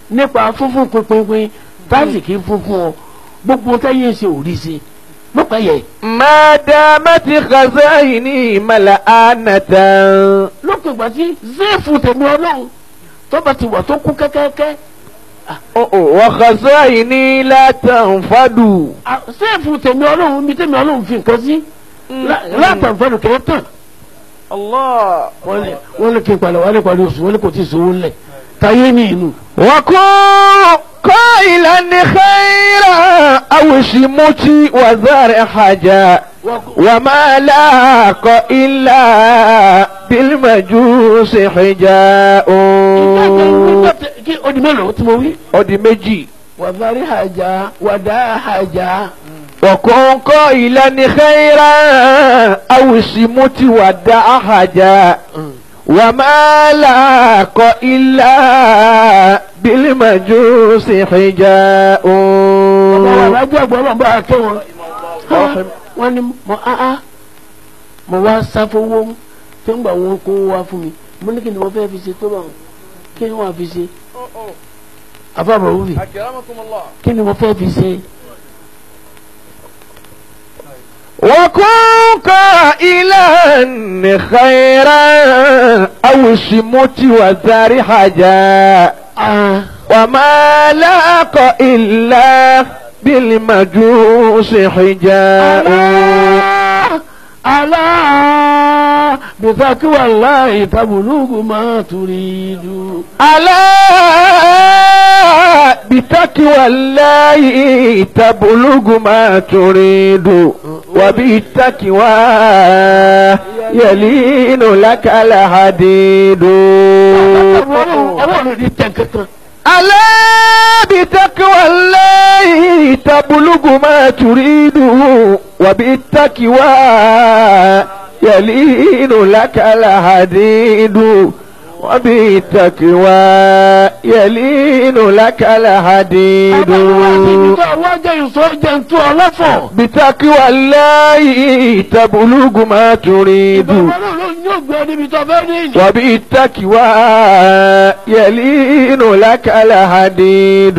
nípa funfun pinpin tásìkì funfun ọ gbogbo táyé ṣe ò rí ṣe mọ́pẹ́ yẹ. ما دامت خزائني ملآنة. lókè ìgbà tí zéèfù tèmi ọlọ́run tó bá ti wà tó kú kẹ́kẹ́kẹ́. وخزائني لا تنفد. zéèfù tèmi ọlọ́run mi tèmi ọlọ́run fi nǹkan sí látàǹfààní kẹ́ tán. الله. wọ́n lè kí n padà wálé parí oṣù wọ́n lè kò tí ì sówó ńlẹ̀ táyé ní inú. وكن قائلا خيرا أو شمتي وزار حاجة وما لاق إلا بالمجوس حجاء. kí odi mélòó tí mo wí. odi méjì. wàzárí hajà wàdá hajà. وكن قائلا خيرا أو شمتي ودع حاجة وما لاق إلا بالمجوس حجاء. ọ̀rọ̀ alájọ́ àgbọ̀ ọlọ́run bá a kẹ́ wọn. wọ́n ní mo wá sáfowó tó ń gbà wọn kó wá fún mi mo ní kí ni wọ́n fẹ́ fi ṣe tó bá wọn kí ni wọ́n fi ṣe. àbábọ̀ wúbi kí ni wọ́n fẹ́ fi ṣe. وكن قائلا خيرا أو شمت وزار حاجة وما لاق إلا بالمجوس حجاء. ألا بتقوى الله تبلغ ما تريد. ألا بتقوى الله تبلغ ما تريد وبالتقوى يلين لك الحديد. ألا بتقوى الله تبلغ ما تريد وبالتقوى يلين لك الحديد وبالتقوى يلين لك الحديد. بتقوى الله تبلغ ما تريد وبالتقوى يلين لك الحديد.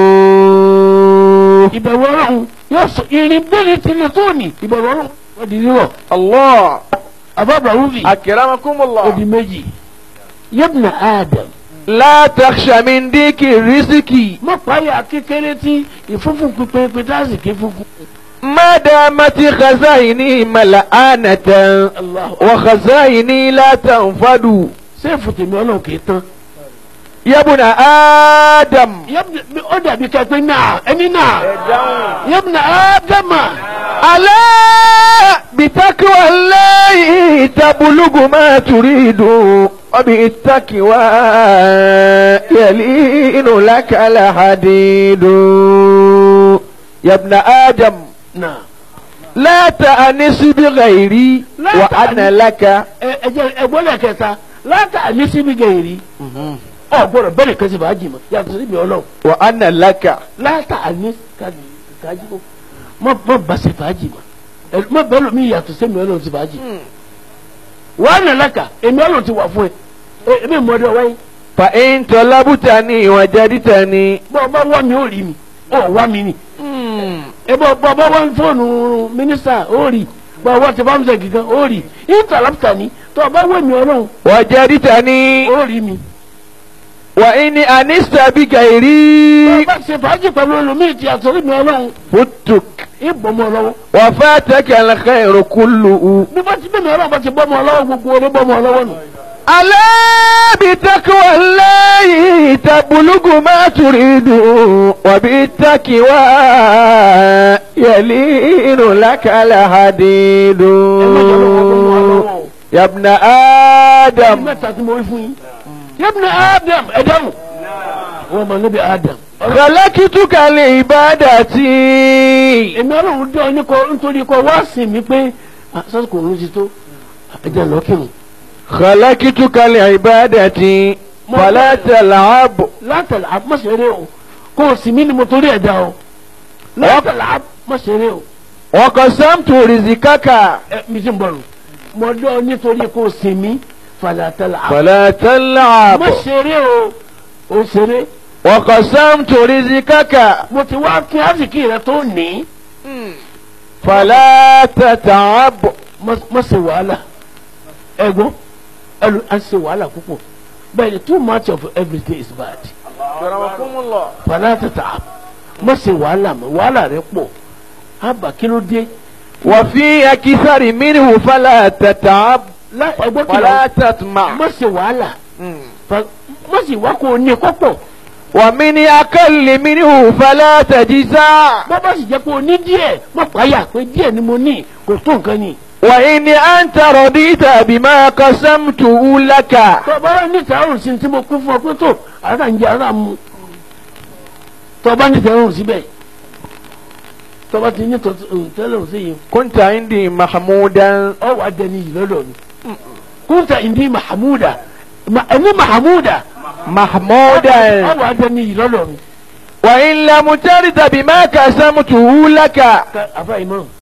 ìbẹ̀wò ọlọ́run yóò sọ irin bẹ́ẹ̀ tilẹ̀ tó ní ìbẹ̀wò ọlọ́run wọ́n di rírọ̀. Allah. àbábà wúvi. akramakumullah. odi méjì. yabna Adam. la takhsha min diki riziki. mo pààyà kékeré tí ìfúnfún pípẹ́ pétásì ké fúnfún. ما دامت خزائني ملآنة وخزائني لا تنفد. sẹ́ẹ̀fù tèmi ọlọ́run kì í tán. يا ابن آدم. ó dàbí kẹ́pẹ́ náà ẹni náà. يا ابن آدم. ألا بتقوى الله تبلغ ما تريد وبالتقوى يلين لك الحديد. يا ابن آدم. نعم. لا تأنس بغيري وأنا لك. أقول لك لا تأنس بغيري. أقول بالك كذي باجيما يا كذي بيقولوا. وأنا لك. لا تأنس كذي ما بس باجيما ما بقول مين يا تسمي ولا تباجي. وأنا لك إني ولا توافق إيه مودي وين. فإن طلبتني وجدتني. بابا وامي أولي وامي bọ́ wọ́n fóònù mínísítà ó rí bọ́ wọ́n ti bá ń sọ gígan ó rí ìtàlápùtà ní tó bá wẹ̀ mí ọlọ́run. wà jẹ́rìtà ní. ó rí mi. wà ní anista bí gàìrí. wọ́n bá ṣe fàájì pẹ̀lú olùmíì tí àtọ́rí mi ọlọ́run. futuk. ìbọ̀mọ̀ lọ́wọ́. wà fẹ́ tẹ́kẹ̀ al-khayru kulluhu. bí bá ti bẹ́ẹ̀ mi ọlọ́run bá ti bọ́mọ̀ lọ́wọ́ gbogbo orí bọ́mọ̀ lọ́wọ́ nù. ألا بتقوى الله تبلغ ما تريد وبالتقوى يلين لك الحديد. يا ابن آدم. يا ابن آدم ادم وما نبي آدم. خلقتك لعبادتي. èmi ọlọ́run dé ọ nítorí kọ wá sí mi pé sásìkò òun ti tó ẹjẹ lọ́kìrùn. خلقتك لعبادتي فلا تلعب. لا تلعب má ṣeré o kò sí mi ni mo torí ẹ̀dá o. لا تلعب má ṣeré o. وقسمت رزقك. mi ti ń bọ̀rù mo dọ́ nítorí kò sí mi فلا تلعب. فلا تلعب. má ṣeré o ṣeré وقسمت رزقك mo ti wá pín àsìkí rẹ tó ní. فلا تتعب. má ṣe wàhálà ẹ̀gbọ́n ẹlò à ń ṣe wàhálà púpọ̀ bẹ́ẹ̀ ni too much of everything is bad. fala tata'ab má ṣe wàhálà mọ́ wàhálà rẹ pọ̀ àbá kí ló dé. وفي أكثر منه فلا تتعب ẹ̀gbọ́n kí ولا ló تطمع. má ṣe wàhálà má sì wá kó o ní kọ́pọ̀. ومن أقل منه فلا تجزع. bọ́ bá sì jẹ́ pé o ní díẹ̀ má pààyà pé díẹ̀ ni mo ní kò tó nǹkan ni. وإن أنت رضيت بما قسمته لك. tọ́ba ní tààrùn sí tí mo pín fún ọ pé tó ara ń jẹ ara mu tọ́ba ní tààrùn síbẹ̀ tọ́ba ti ní tẹ́lẹ̀ sí yìí. كنت عندي محمودا. ọ wà dẹni yìí lọ́dọ̀ mi. kúntà ìdí mahamuda ẹni mahamuda. محمودا. ọ wà dẹni yìí lọ́dọ̀ mi. وإن لم ترد بما قسمته لك. àfa ìmọ̀.